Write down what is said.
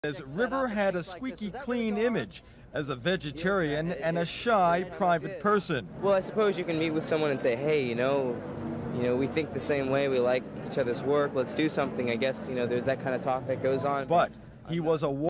As River had a squeaky clean image as a vegetarian and a shy private person. Well, I suppose you can meet with someone and say, hey, we think the same way, we like each other's work, let's do something. I guess, there's that kind of talk that goes on. But he was a